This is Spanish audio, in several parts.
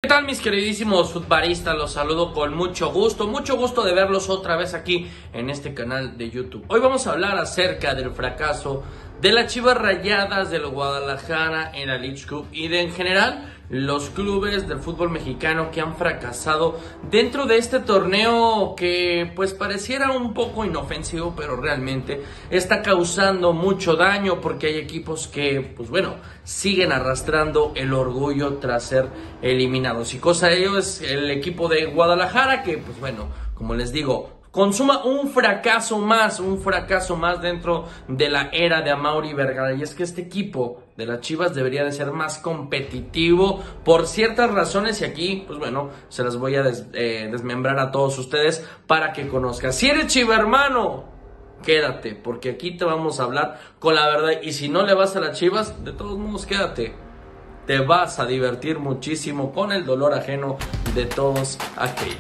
¿Qué tal, mis queridísimos futbolistas? Los saludo con mucho gusto de verlos otra vez aquí en este canal de YouTube. Hoy vamos a hablar acerca del fracaso de las Chivas Rayadas del Guadalajara en la Leagues Cup y de en general los clubes del fútbol mexicano que han fracasado dentro de este torneo que pues pareciera un poco inofensivo, pero realmente está causando mucho daño porque hay equipos que pues bueno, siguen arrastrando el orgullo tras ser eliminados, y cosa de ello es el equipo de Guadalajara que pues bueno, como les digo, consuma un fracaso más dentro de la era de Amaury Vergara. Y es que este equipo de las Chivas debería de ser más competitivo por ciertas razones, y aquí, pues bueno, se las voy a desmembrar a todos ustedes para que conozcan. Si eres Chiva, hermano, quédate, porque aquí te vamos a hablar con la verdad. Y si no le vas a las Chivas, de todos modos, quédate. Te vas a divertir muchísimo con el dolor ajeno de todos aquellos.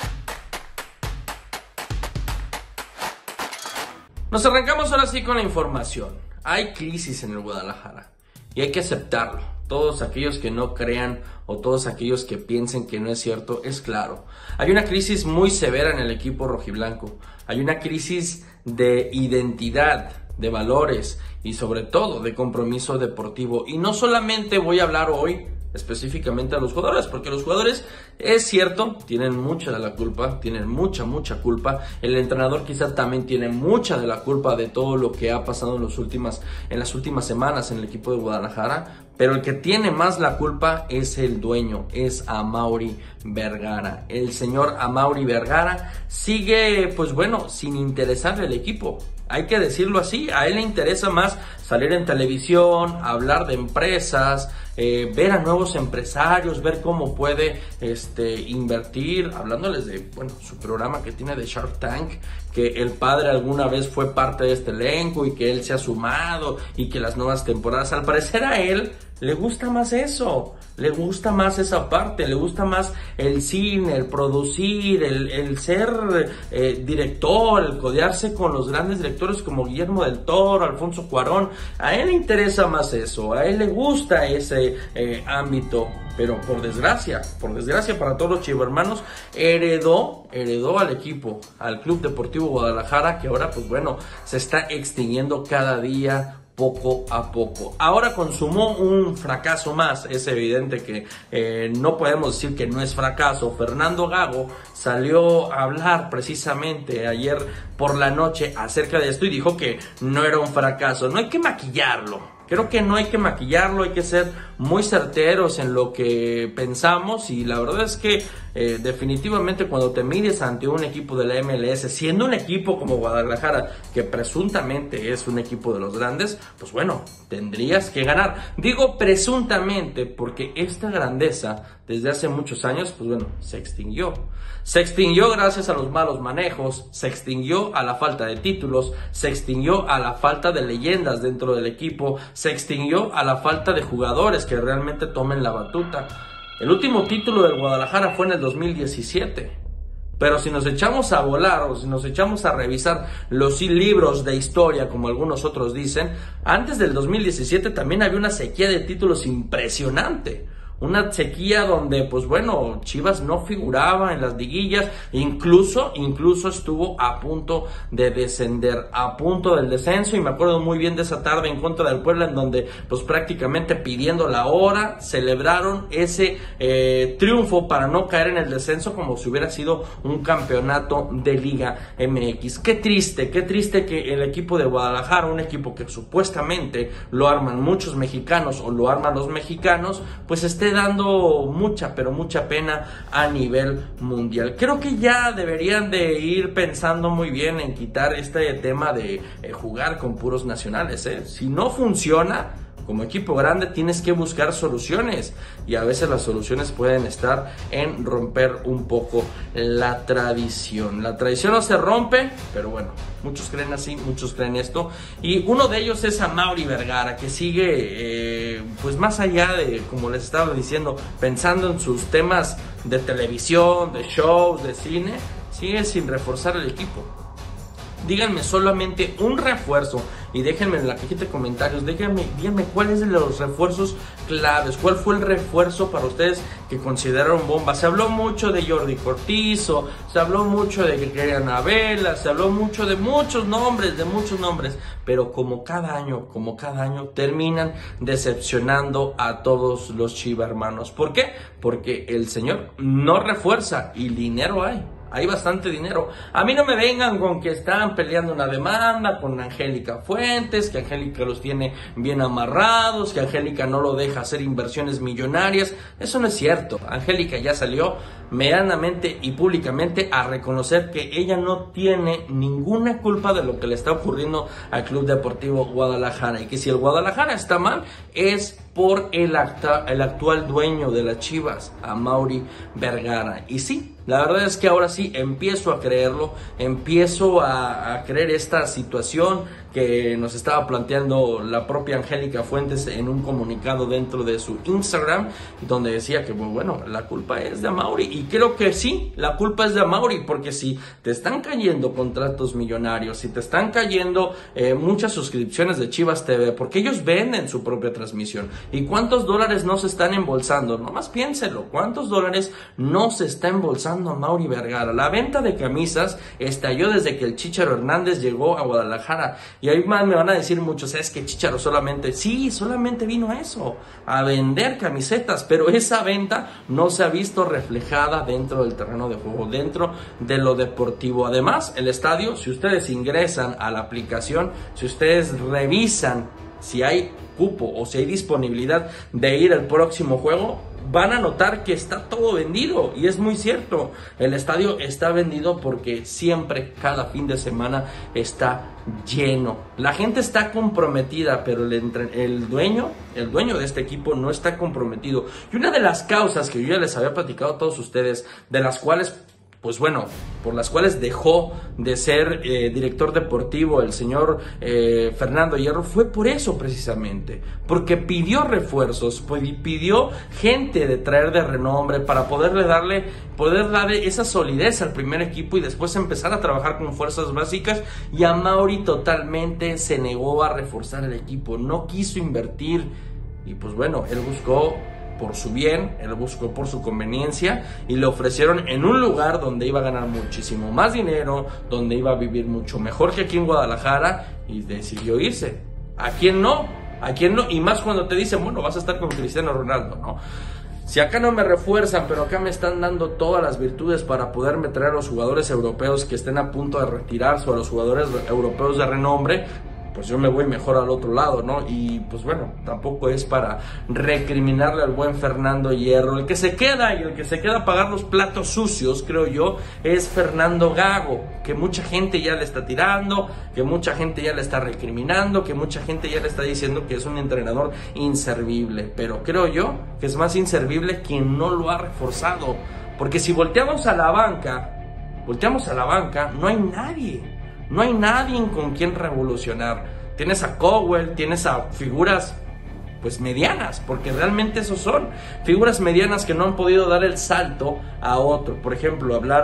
Nos arrancamos ahora sí con la información. Hay crisis en el Guadalajara y hay que aceptarlo. Todos aquellos que no crean o todos aquellos que piensen que no es cierto, es claro. Hay una crisis muy severa en el equipo rojiblanco. Hay una crisis de identidad, de valores y sobre todo de compromiso deportivo. Y no solamente voy a hablar hoy específicamente a los jugadores, porque los jugadores, es cierto, tienen mucha de la culpa, tienen mucha culpa. El entrenador quizás también tiene mucha de la culpa de todo lo que ha pasado en las últimas semanas en el equipo de Guadalajara, pero el que tiene más la culpa es el dueño, es Amaury Vergara. El señor Amaury Vergara sigue, pues bueno, sin interesarle el equipo. Hay que decirlo así, a él le interesa más salir en televisión, hablar de empresas, ver a nuevos empresarios, ver cómo puede invertir, hablándoles de, bueno, su programa que tiene de Shark Tank, que el padre alguna vez fue parte de este elenco y que él se ha sumado y que las nuevas temporadas, al parecer a él le gusta más eso, le gusta más esa parte, le gusta más el cine, el producir, el ser director, el codearse con los grandes directores como Guillermo del Toro, Alfonso Cuarón. A él le interesa más eso, a él le gusta ese ámbito, pero por desgracia para todos los chivermanos, heredó al equipo, al Club Deportivo Guadalajara, que ahora pues bueno, se está extinguiendo cada día poco a poco. Ahora consumó un fracaso más. Es evidente que no podemos decir que no es fracaso. Fernando Gago salió a hablar precisamente ayer por la noche acerca de esto y dijo que no era un fracaso. No hay que maquillarlo. Creo que no hay que maquillarlo, hay que ser muy certeros en lo que pensamos, y la verdad es que definitivamente cuando te mides ante un equipo de la MLS, siendo un equipo como Guadalajara, que presuntamente es un equipo de los grandes, pues bueno, tendrías que ganar. Digo presuntamente porque esta grandeza desde hace muchos años, pues bueno, se extinguió. Se extinguió gracias a los malos manejos, se extinguió a la falta de títulos, se extinguió a la falta de leyendas dentro del equipo, se extinguió a la falta de jugadores que realmente tomen la batuta. El último título del Guadalajara fue en el 2017. Pero si nos echamos a volar o si nos echamos a revisar los libros de historia, como algunos otros dicen, antes del 2017 también había una sequía de títulos impresionante. Una sequía donde, pues bueno, Chivas no figuraba en las liguillas, incluso estuvo a punto de descender, a punto del descenso, y me acuerdo muy bien de esa tarde en contra del Puebla, en donde, pues prácticamente pidiendo la hora, celebraron ese triunfo para no caer en el descenso como si hubiera sido un campeonato de Liga MX. Qué triste que el equipo de Guadalajara, un equipo que supuestamente lo arman muchos mexicanos o lo arman los mexicanos, pues esté dando mucha pena a nivel mundial. Creo que ya deberían de ir pensando muy bien en quitar este tema de jugar con puros nacionales, Si no funciona, como equipo grande tienes que buscar soluciones, y a veces las soluciones pueden estar en romper un poco la tradición. La tradición no se rompe, pero bueno, muchos creen así, muchos creen esto, y uno de ellos es Amaury Vergara, que sigue pues más allá de, como les estaba diciendo, pensando en sus temas de televisión, de shows, de cine, sigue sin reforzar el equipo. Díganme solamente un refuerzo y déjenme en la cajita de comentarios, díganme cuál es de los refuerzos claves, cuál fue el refuerzo para ustedes que consideraron bomba. Se habló mucho de Jordi Cortizo, se habló mucho de Gregorio Navela, se habló mucho de muchos nombres, pero como cada año terminan decepcionando a todos los chivermanos. ¿Por qué? Porque el señor no refuerza y dinero hay bastante dinero. A mí no me vengan con que están peleando una demanda con Angélica Fuentes, que Angélica los tiene bien amarrados, que Angélica no lo deja hacer inversiones millonarias. Eso no es cierto. Angélica ya salió medianamente y públicamente a reconocer que ella no tiene ninguna culpa de lo que le está ocurriendo al Club Deportivo Guadalajara, y que si el Guadalajara está mal es por el actual dueño de las Chivas, Amaury Vergara. Y sí, la verdad es que ahora sí empiezo a creerlo, empiezo a creer esta situación que nos estaba planteando la propia Angélica Fuentes en un comunicado dentro de su Instagram, donde decía que bueno, la culpa es de Amaury, y creo que sí, la culpa es de Amaury, porque si te están cayendo contratos millonarios, si te están cayendo muchas suscripciones de Chivas TV, porque ellos venden su propia transmisión, y cuántos dólares no se están embolsando, nomás piénselo, cuántos dólares no se está embolsando Amaury Vergara. La venta de camisas estalló desde que el Chícharo Hernández llegó a Guadalajara. Y ahí más me van a decir muchos, es que Chícharo solamente vino a eso, a vender camisetas, pero esa venta no se ha visto reflejada dentro del terreno de juego, dentro de lo deportivo. Además, el estadio, si ustedes ingresan a la aplicación, si ustedes revisan si hay cupo o si hay disponibilidad de ir al próximo juego, van a notar que está todo vendido, y es muy cierto. El estadio está vendido porque siempre, cada fin de semana está lleno. La gente está comprometida, pero el dueño de este equipo no está comprometido. Y una de las causas que yo ya les había platicado a todos ustedes, de las cuales por las cuales dejó de ser director deportivo el señor Fernando Hierro, fue por eso precisamente, porque pidió refuerzos, pidió gente de traer de renombre para poder darle esa solidez al primer equipo y después empezar a trabajar con fuerzas básicas. Y Amaury totalmente se negó a reforzar el equipo, no quiso invertir, y pues bueno, él buscó por su bien, él buscó por su conveniencia, y le ofrecieron en un lugar donde iba a ganar muchísimo más dinero, donde iba a vivir mucho mejor que aquí en Guadalajara, y decidió irse. ¿A quién no? Y más cuando te dicen, bueno, vas a estar con Cristiano Ronaldo, ¿no? Si acá no me refuerzan, pero acá me están dando todas las virtudes para poderme traer a los jugadores europeos que estén a punto de retirarse, o a los jugadores europeos de renombre, pues yo me voy mejor al otro lado, ¿no? Y pues bueno, tampoco es para recriminarle al buen Fernando Hierro. El que se queda a pagar los platos sucios, creo yo, es Fernando Gago, que mucha gente ya le está tirando, que mucha gente ya le está recriminando, que mucha gente ya le está diciendo que es un entrenador inservible. Pero creo yo que es más inservible quien no lo ha reforzado, porque si volteamos a la banca, no hay nadie. No hay nadie con quien revolucionar. Tienes a Cowell, tienes a figuras pues medianas, porque realmente esos son figuras medianas que no han podido dar el salto a otro. Por ejemplo, hablar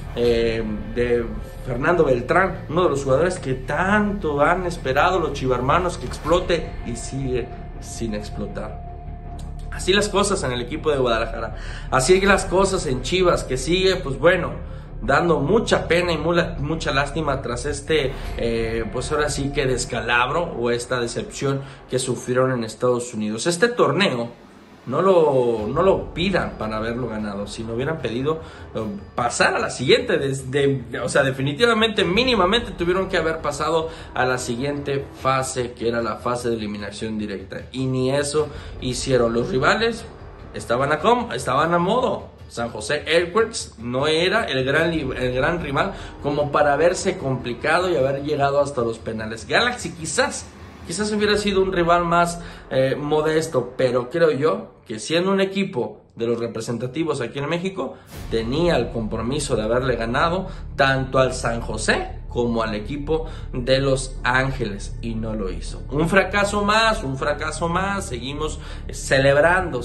de Fernando Beltrán, uno de los jugadores que tanto han esperado los chivermanos que explote, y sigue sin explotar. Así las cosas en el equipo de Guadalajara, así las cosas en Chivas, que sigue pues bueno, dando mucha pena y mucha lástima tras pues ahora sí que descalabro, o esta decepción que sufrieron en Estados Unidos. Este torneo no lo pidan para haberlo ganado, sino hubieran pedido pasar a la siguiente, o sea, definitivamente, mínimamente tuvieron que haber pasado a la siguiente fase, que era la fase de eliminación directa, y ni eso hicieron. Los rivales estaban a modo. San José Earthquakes no era el gran rival como para haberse complicado y haber llegado hasta los penales. Galaxy quizás hubiera sido un rival más modesto, pero creo yo que siendo un equipo de los representativos aquí en México, tenía el compromiso de haberle ganado tanto al San José como al equipo de Los Ángeles, y no lo hizo. Un fracaso más, seguimos celebrando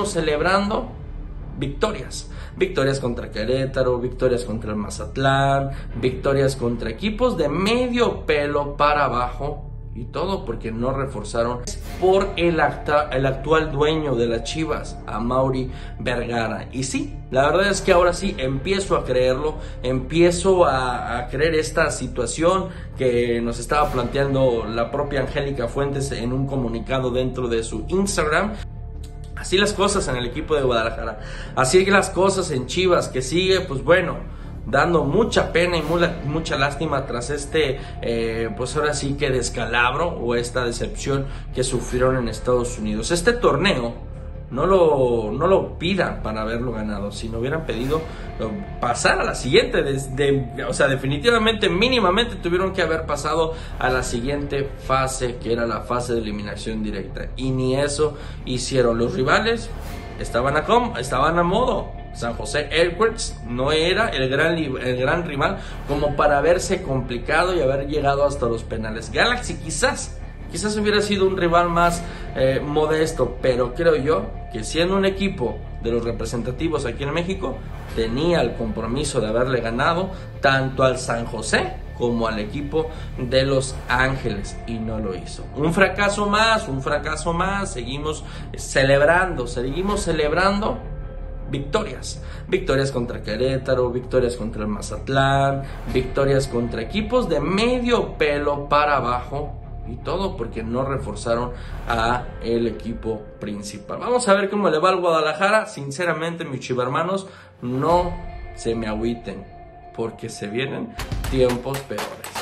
victorias contra Querétaro, victorias contra el Mazatlán, victorias contra equipos de medio pelo para abajo, Y todo porque no reforzaron por el actual dueño de las Chivas, Amaury Vergara. Y sí, la verdad es que ahora sí empiezo a creerlo, empiezo a creer esta situación que nos estaba planteando la propia Angélica Fuentes en un comunicado dentro de su Instagram. Así las cosas en el equipo de Guadalajara, así que las cosas en Chivas, que sigue, pues bueno, dando mucha pena y mucha lástima tras pues ahora sí que descalabro o esta decepción que sufrieron en Estados Unidos. Este torneo no lo pidan para haberlo ganado, sino hubieran pedido pasar a la siguiente, o sea, definitivamente, mínimamente tuvieron que haber pasado a la siguiente fase, que era la fase de eliminación directa, y ni eso hicieron. Los rivales estaban a modo. San José Earthquakes no era el gran rival como para haberse complicado y haber llegado hasta los penales. Galaxy quizás hubiera sido un rival más modesto, pero creo yo que siendo un equipo de los representativos aquí en México, tenía el compromiso de haberle ganado tanto al San José como al equipo de Los Ángeles, y no lo hizo. Un fracaso más, seguimos celebrando victorias contra Querétaro, victorias contra el Mazatlán, victorias contra equipos de medio pelo para abajo, y todo porque no reforzaron a el equipo principal. Vamos a ver cómo le va al Guadalajara. Sinceramente, mis chivermanos, no se me agüiten, porque se vienen tiempos peores.